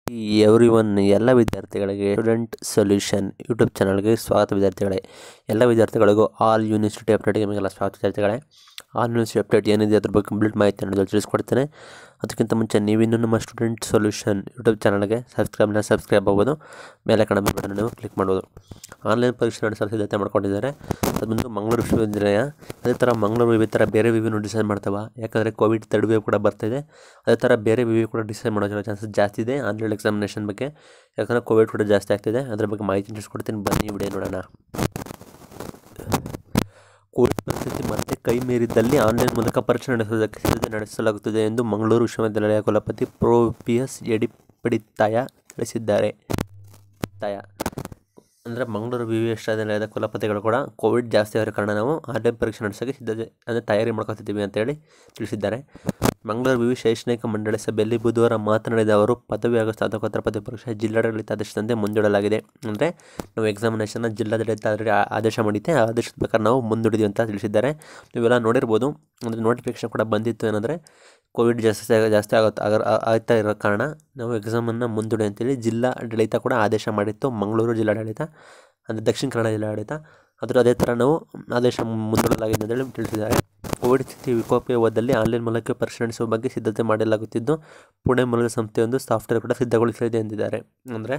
Every one ಎಲ್ಲ ವಿದ್ಯಾರ್ಥಿಗಳಿಗೆ student solution YouTube ಚಾನಲ್ಗೆ ಸ್ವಾಗತ ವಿದ್ಯಾರ್ಥಿಗಳೇ. ಎಲ್ಲ ವಿದ್ಯಾರ್ಥಿಗಳಿಗೂ ಆಲ್ ಯೂನಿವರ್ಸಿಟಿ ಅಪ್ಡೇಟ್ಗೆ ನಿಮಗೆಲ್ಲ ಸ್ವಾಗತ ವಿದ್ಯಾರ್ಥಿಗಳೇ. ಆಲ್ ಯೂನಿವರ್ಸಿಟಿ ಅಪ್ಡೇಟ್ ಏನಿದೆ ಅದ್ರ ಬಗ್ಗೆ ಕಂಪ್ಲೀಟ್ ಮಾಹಿತಿ ಅನ್ನೋದು ತಿಳಿಸ್ಕೊಡ್ತೇನೆ. ಅದಕ್ಕಿಂತ ಮುಂಚೆ ನೀವಿನ್ನೂ ನಮ್ಮ ಸ್ಟೂಡೆಂಟ್ ಸೊಲ್ಯೂಷನ್ ಯೂಟ್ಯೂಬ್ ಚಾನಲ್ಗೆ ಸಬ್ಸ್ಕ್ರೈಬ್ ಆಗ್ಬೋದು. ಮೇಲೆ ಕಣ ಬಟನ್ ನೀವು ಕ್ಲಿಕ್ ಮಾಡ್ಬೋದು. ಆನ್ಲೈನ್ ಪರೀಕ್ಷೆ ನಡೆಸಲು ಸಿದ್ಧತೆ ಮಾಡ್ಕೊಂಡಿದ್ದಾರೆ. ಅದು ಬಂದು ಮಂಗಳೂರು ವಿಶ್ವವಿದ್ಯಾಲಯ. ಅದೇ ಥರ ಮಂಗಳೂರು ವಿವಿ ಥರ ಬೇರೆ ವಿವಿನೂ ಡಿಸೈಡ್ ಮಾಡ್ತಾವೆ. ಯಾಕಂದರೆ ಕೋವಿಡ್ ಥರ್ಡ್ ವೇವ್ ಕೂಡ ಬರ್ತಾಯಿದೆ. ಅದೇ ಥರ ಬೇರೆ ವಿವಿ ಕೂಡ ಡಿಸೈಡ್ ಮಾಡೋ ಚಾನ್ಸಸ್ ಜಾಸ್ತಿ ಇದೆ ಆನ್ಲೈನ್ ಎಕ್ಸಾಮಿನೇಷನ್ ಬಗ್ಗೆ. ಯಾಕಂದರೆ ಕೋವಿಡ್ ಕೂಡ ಜಾಸ್ತಿ ಆಗ್ತಿದೆ. ಅದ್ರ ಬಗ್ಗೆ ಮಾಹಿತಿ ತಿಳಿಸ್ಕೊಡ್ತೀನಿ, ಬನ್ನಿ ವಿಡಿಯೋ ನೋಡೋಣ. ಕೋವಿಡ್ ಪರಿಸ್ಥಿತಿ ಮತ್ತೆ ಕೈ ಮೀರಿದ್ದಲ್ಲಿ ಆನ್ಲೈನ್ ಮೂಲಕ ಪರೀಕ್ಷೆ ನಡೆಸುವುದಕ್ಕೆ ಸಿದ್ಧತೆ ನಡೆಸಲಾಗುತ್ತದೆ ಎಂದು ಮಂಗಳೂರು ವಿಶ್ವವಿದ್ಯಾಲಯ ಕುಲಪತಿ ಪ್ರೊ PS ಯಡಿಪಡಿತ್ತಾಯ ತಿಳಿಸಿದ್ದಾರೆ. ಅಂದರೆ ಮಂಗಳೂರು ವಿಶ್ವವಿದ್ಯಾಲಯದ ಕುಲಪತಿಗಳು ಕೂಡ ಕೋವಿಡ್ ಜಾಸ್ತಿ ಆಗಿರೋ ಕಾರಣ ನಾವು ಆನ್ಲೈನ್ ಪರೀಕ್ಷೆ ನಡೆಸೋಕ್ಕೆ ಸಿದ್ಧತೆ ಅಂದರೆ ತಯಾರಿ ಮಾಡ್ಕೊತಿದ್ದೀವಿ ಅಂತೇಳಿ ತಿಳಿಸಿದ್ದಾರೆ. ಮಂಗಳೂರು ವಿವಿ ಶೈಕ್ಷಣಿಕ ಮಂಡಳಿ ಸಭೆಯಲ್ಲಿ ಬುಧವಾರ ಮಾತನಾಡಿದ ಅವರು, ಪದವಿ ಹಾಗೂ ಸ್ನಾತಕೋತ್ತರ ಪದವಿ ಪರೀಕ್ಷೆ ಜಿಲ್ಲಾಡಳಿತ ಆದೇಶದಂತೆ ಮುಂದೂಡಲಾಗಿದೆ. ಅಂದರೆ ನಾವು ಎಕ್ಸಾಮಿನೇಷನ್ನ ಜಿಲ್ಲಾಡಳಿತ ಆದೇಶ ಮಾಡಿದ್ದೆ, ಆ ಆದೇಶದ ಪ್ರಕಾರ ನಾವು ಮುಂದೂಡಿದ್ವಿ ಅಂತ ತಿಳಿಸಿದ್ದಾರೆ. ನೀವೆಲ್ಲ ನೋಡಿರ್ಬೋದು. ಅಂದರೆ ನೋಟಿಫಿಕೇಶನ್ ಕೂಡ ಬಂದಿತ್ತು. ಏನಂದರೆ ಕೋವಿಡ್ ಜಾಸ್ತಿ ಆಗ್ತಾ ಇರೋ ಕಾರಣ ನಾವು ಎಕ್ಸಾಮನ್ನು ಮುಂದೂಡಿ ಅಂತೇಳಿ ಜಿಲ್ಲಾಡಳಿತ ಕೂಡ ಆದೇಶ ಮಾಡಿತ್ತು. ಮಂಗಳೂರು ಜಿಲ್ಲಾಡಳಿತ ಅಂದರೆ ದಕ್ಷಿಣ ಕನ್ನಡ ಜಿಲ್ಲಾಡಳಿತ ಅದೇ ಥರ ನಾವು ಆದೇಶ ಮುಂದೂಡಲಾಗಿದೆ ಅಂತೇಳಿ ತಿಳಿಸಿದ್ದಾರೆ. ಕೋವಿಡ್ ಸ್ಥಿತಿ ವಿಕೋಪದಲ್ಲಿ ಆನ್ಲೈನ್ ಮೂಲಕ ಪರೀಕ್ಷೆ ನಡೆಸುವ ಬಗ್ಗೆ ಸಿದ್ಧತೆ ಮಾಡಲಾಗುತ್ತಿದ್ದು, ಪುಣೆ ಮೂಲದ ಸಂಸ್ಥೆಯೊಂದು ಸಾಫ್ಟ್ವೇರ್ ಕೂಡ ಸಿದ್ಧಗೊಳಿಸಲಿದೆ ಎಂದಿದ್ದಾರೆ. ಅಂದರೆ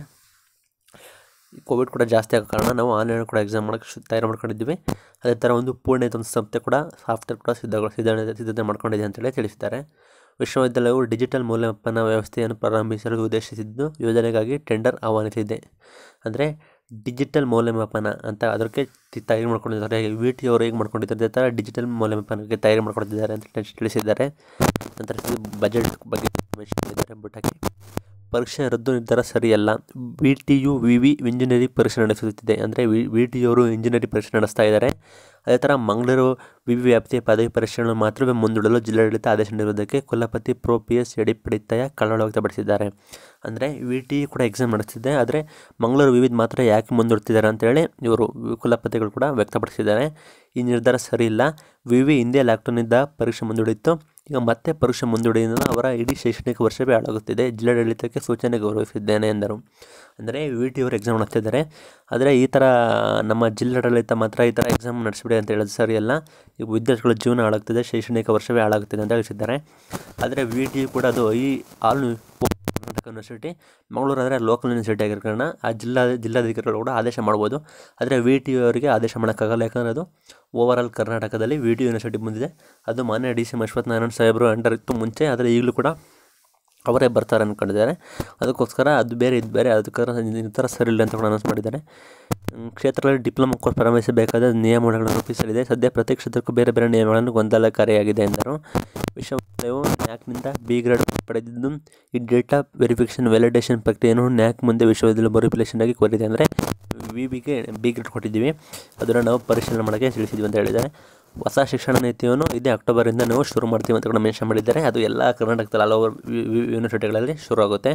ಕೋವಿಡ್ ಕೂಡ ಜಾಸ್ತಿ ಆಗೋ ಕಾರಣ ನಾವು ಆನ್ಲೈನ್ ಕೂಡ ಎಕ್ಸಾಮ್ ಮಾಡೋಕ್ಕೆ ತಯಾರು ಮಾಡ್ಕೊಂಡಿದ್ದೀವಿ. ಅದೇ ಥರ ಒಂದು ಪುಣೆ ಒಂದು ಸಂಸ್ಥೆ ಕೂಡ ಸಾಫ್ಟ್ವೇರ್ ಕೂಡ ಸಿದ್ಧತೆ ಮಾಡ್ಕೊಂಡಿದೆ ಅಂತೇಳಿ ತಿಳಿಸಿದ್ದಾರೆ. ವಿಶ್ವವಿದ್ಯಾಲಯವು ಡಿಜಿಟಲ್ ಮೌಲ್ಯಮಾಪನ ವ್ಯವಸ್ಥೆಯನ್ನು ಪ್ರಾರಂಭಿಸಲು ಉದ್ದೇಶಿಸಿದ್ದು, ಯೋಜನೆಗಾಗಿ ಟೆಂಡರ್ ಆಹ್ವಾನಿಸಿದೆ. ಅಂದರೆ ಡಿಜಿಟಲ್ ಮೌಲ್ಯಮಾಪನ ಅಂತ ಅದಕ್ಕೆ ತಯಾರಿ ಮಾಡ್ಕೊಂಡಿದ್ದಾರೆ. VT ಅವರು ಹೇಗೆ ಮಾಡ್ಕೊಂಡಿದ್ದಾರೆ ಅದೇ ಥರ ಡಿಜಿಟಲ್ ಮೌಲ್ಯಮಾಪನಕ್ಕೆ ತಯಾರಿ ಮಾಡ್ಕೊಳ್ತಿದ್ದಾರೆ ಅಂತ ತಿಳಿಸಿದ್ದಾರೆ. ನಂತರ ಬಜೆಟ್ ಬಗ್ಗೆ ಮೆನ್ಷನ್ ಬುಟ್ಟಾಕಿ ಪರೀಕ್ಷೆ ರದ್ದು ನಿರ್ಧಾರ ಸರಿಯಲ್ಲ. VTU ವಿವಿ ಇಂಜಿನಿಯರಿಂಗ್ ಪರೀಕ್ಷೆ ನಡೆಸುತ್ತಿದೆ. ಅಂದರೆ VTU ಅವರು ಇಂಜಿನಿಯರಿಂಗ್ ಪರೀಕ್ಷೆ ನಡೆಸ್ತಾ ಇದ್ದಾರೆ. ಅದೇ ಥರ ಮಂಗಳೂರು ವಿವಿ ವ್ಯಾಪ್ತಿಯ ಪದವಿ ಪರೀಕ್ಷೆಗಳನ್ನು ಮಾತ್ರವೇ ಮುಂದೂಡಲು ಜಿಲ್ಲಾಡಳಿತ ಆದೇಶ ನೀಡುವುದಕ್ಕೆ ಕುಲಪತಿ ಪ್ರೊ PS ಯಡಿಪಡಿತ್ತಾಯ ಕಳವಳ ವ್ಯಕ್ತಪಡಿಸಿದ್ದಾರೆ. ಅಂದರೆ VTU ಕೂಡ ಎಕ್ಸಾಮ್ ನಡೆಸ್ತಿದೆ, ಆದರೆ ಮಂಗಳೂರು ವಿವಿಧ ಮಾತ್ರ ಯಾಕೆ ಮುಂದೂಡ್ತಿದ್ದಾರೆ ಅಂತೇಳಿ ಇವರು ಕುಲಪತಿಗಳು ಕೂಡ ವ್ಯಕ್ತಪಡಿಸಿದ್ದಾರೆ. ಈ ನಿರ್ಧಾರ ಸರಿಯಿಲ್ಲ. ವಿವಿ ಹಿಂದೆ ಲಾಕ್ಡೌನ್ನಿಂದ ಪರೀಕ್ಷೆ ಮುಂದೂಡಿತ್ತು. ಈಗ ಮತ್ತೆ ಪರೀಕ್ಷೆ ಮುಂದೂಡಿದ ಅವರ ಇಡೀ ಶೈಕ್ಷಣಿಕ ವರ್ಷವೇ ಹಾಳಾಗುತ್ತಿದೆ. ಜಿಲ್ಲಾಡಳಿತಕ್ಕೆ ಸೂಚನೆ ಗೌರವಿಸಿದ್ದೇನೆ ಎಂದರು. ಅಂದರೆ VT ಅವರು ಎಕ್ಸಾಮ್ ನಡೆಸ್ತಿದ್ದಾರೆ, ಆದರೆ ಈ ಥರ ನಮ್ಮ ಜಿಲ್ಲಾಡಳಿತ ಮಾತ್ರ ಈ ಥರ ಎಕ್ಸಾಮ್ ನಡೆಸಿಬಿಡಿ ಅಂತ ಹೇಳೋದು ಸರಿಯಲ್ಲ. ಈಗ ವಿದ್ಯಾರ್ಥಿಗಳ ಜೀವನ ಹಾಳಾಗ್ತಿದೆ, ಶೈಕ್ಷಣಿಕ ವರ್ಷವೇ ಹಾಳಾಗ್ತಿದೆ ಅಂತ ತಿಳಿಸಿದ್ದಾರೆ. ಆದರೆ VT ಕೂಡ ಅದು ಆಲ್ ಕರ್ನಾಟಕ ಯೂನಿವರ್ಸಿಟಿ, ಮಂಗಳೂರು ಅಂದರೆ ಲೋಕಲ್ ಯೂನಿವರ್ಸಿಟಿ ಆಗಿರೋ ಕಾರಣ ಆ ಜಿಲ್ಲಾಧಿಕಾರಿಗಳು ಕೂಡ ಆದೇಶ ಮಾಡ್ಬೋದು. ಆದರೆ VT ಅವರಿಗೆ ಆದೇಶ ಮಾಡೋಕ್ಕಾಗಲ್ಲ. ಯಾಕಂದರೆ ಅದು ಓವರಾಲ್ ಕರ್ನಾಟಕದಲ್ಲಿ VT ಯೂನಿವರ್ಸಿಟಿ ಬಂದಿದೆ. ಅದು ಮಾನ್ಯ DC ಅಶ್ವತ್ಥನಾರಾಯಣ ಸಾಹೇಬರು ಅಂಡರ್ ಇತ್ತು ಮುಂಚೆ, ಆದರೆ ಈಗಲೂ ಕೂಡ ಅವರೇ ಬರ್ತಾರೆ ಅಂದ್ಕೊಂಡಿದ್ದಾರೆ. ಅದಕ್ಕೋಸ್ಕರ ಅದು ಬೇರೆ ಇದು ಬೇರೆ, ಅದಕ್ಕೋಸ್ಕರ ಈ ಥರ ಸರಿ ಇಲ್ಲ ಅಂತ ಕೂಡ ಅನೌನ್ಸ್ ಮಾಡಿದ್ದಾರೆ. ಕ್ಷೇತ್ರಗಳಲ್ಲಿ ಡಿಪ್ಲೊಮಾ ಕೋರ್ಸ್ ಪ್ರಾರಂಭಿಸಬೇಕಾದ ನಿಯಮಗಳನ್ನು ರೂಪಿಸಲಿದೆ. ಸದ್ಯ ಪ್ರತಿ ಕ್ಷೇತ್ರಕ್ಕೂ ಬೇರೆ ಬೇರೆ ನಿಯಮಗಳನ್ನು ಗೊಂದಲಕಾರಿಯಾಗಿದೆ ಎಂದರು. ವಿಶ್ವವಿದ್ಯಾಲಯವು ನ್ಯಾಕ್ನಿಂದ B ಗ್ರೇಡ್ ಪಡೆದಿದ್ದು, ಈ ಡೇಟಾ ವೆರಿಫಿಕೇಷನ್ ವ್ಯಾಲಿಡೇಷನ್ ಪ್ರಕ್ರಿಯೆಯನ್ನು ನ್ಯಾಕ್ ಮುಂದೆ ವಿಶ್ವವಿದ್ಯಾಲಯ ಮರುಪರಿಶೀಲನೆ ಆಗಿ ಕೋರಿದೆ. ಅಂದರೆ ವಿವಿಗೆ B ಗ್ರೇಡ್ ಕೊಟ್ಟಿದ್ದೀವಿ, ಅದನ್ನು ನಾವು ಪರಿಶೀಲನೆ ಮಾಡೋಕ್ಕೆ ತಿಳಿಸಿದ್ವಿ ಅಂತ ಹೇಳಿದ್ದಾರೆ. ಹೊಸ ಶಿಕ್ಷಣ ನೀತಿಯನ್ನು ಇದೇ ಅಕ್ಟೋಬರಿಂದ ನಾವು ಶುರು ಮಾಡ್ತೀವಿ ಅಂತ ಕೂಡ ಮೆನ್ಷನ್ ಮಾಡಿದ್ದಾರೆ. ಅದು ಎಲ್ಲ ಕರ್ನಾಟಕದಲ್ಲಿ ಆಲ್ ಓವರ್ ಯೂನಿವರ್ಸಿಟಿಗಳಲ್ಲಿ ಶುರು ಆಗುತ್ತೆ.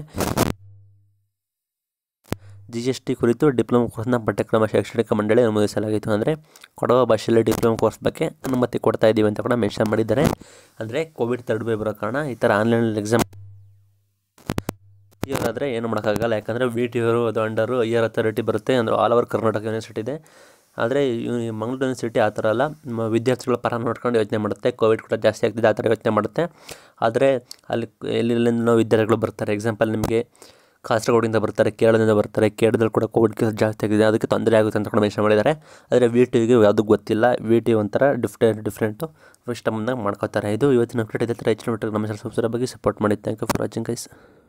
GST ಕುರಿತು ಡಿಪ್ಲೊಮಾ ಕೋರ್ಸ್ನ ಪಠ್ಯಕ್ರಮ ಶೈಕ್ಷಣಿಕ ಮಂಡಳಿ ಅನುಮೋದಿಸಲಾಗಿತ್ತು. ಅಂದರೆ ಕೊಡವ ಭಾಷೆಯಲ್ಲಿ ಡಿಪ್ಲೊಮಾ ಕೋರ್ಸ್ ಬಗ್ಗೆ ಅನುಮತಿ ಕೊಡ್ತಾ ಇದ್ದೀವಿ ಅಂತ ಕೂಡ ಮೆನ್ಷನ್ ಮಾಡಿದ್ದಾರೆ. ಅಂದರೆ ಕೋವಿಡ್ ಥರ್ಡ್ ವೇವ್ ಬರೋ ಕಾರಣ ಈ ಥರ ಆನ್ಲೈನಲ್ಲಿ ಎಕ್ಸಾಮ್ ಇವರಾದರೆ ಏನು ಮಾಡೋಕ್ಕಾಗಲ್ಲ. ಯಾಕಂದರೆ VT ಅವರು ಅದು ಅಂಡರು ಹೈಯರ್ ಅಥಾರಿಟಿ ಬರುತ್ತೆ. ಅಂದರೆ ಆಲ್ ಓವರ್ ಕರ್ನಾಟಕ ಯೂನಿವರ್ಸಿಟಿ ಇದೆ. ಆದರೆ ಮಂಗಳೂರು ಯೂನಿವರ್ಸಿಟಿ ಆ ಥರ ಅಲ್ಲ, ವಿದ್ಯಾರ್ಥಿಗಳ ಪರ ನೋಡ್ಕೊಂಡು ಯೋಚನೆ ಮಾಡುತ್ತೆ. ಕೋವಿಡ್ ಕೂಡ ಜಾಸ್ತಿ ಆಗ್ತಿದೆ ಆ ಥರ ಯೋಚನೆ ಮಾಡುತ್ತೆ. ಆದರೆ ಅಲ್ಲಿ ಎಲ್ಲಿಂದ ವಿದ್ಯಾರ್ಥಿಗಳು ಬರ್ತಾರೆ. ಎಕ್ಸಾಂಪಲ್ ನಿಮಗೆ ಕಾಸರಗೋಡಿಂದ ಬರ್ತಾರೆ, ಕೇರಳದಿಂದ ಬರ್ತಾರೆ. ಕೇರಳದಲ್ಲಿ ಕೂಡ ಕೋವಿಡ್ ಕೇಸ್ ಜಾಸ್ತಿ ಆಗಿದೆ, ಅದಕ್ಕೆ ತೊಂದರೆ ಆಗುತ್ತೆ ಅಂತ ಕೂಡ ಮೆನ್ಷನ್ ಮಾಡಿದ್ದಾರೆ. ಆದರೆ VTಗೆ ಯಾವುದೂ ಗೊತ್ತಿಲ್ಲ. VT ಒಂಥರ ಡಿಫ್ರೆಂಟು ಸಿಸ್ಟಮ್ನ ಮಾಡ್ಕೋತಾರೆ. ಇದು ಇವತ್ತಿನ ಅಪ್ಡೇಟ್. ಇದೇ ಥರ ಹೆಚ್ಚಿನ ನಮ್ಮ ಬಗ್ಗೆ ಸಪೋರ್ಟ್ ಮಾಡಿ. Thank you for watching guys.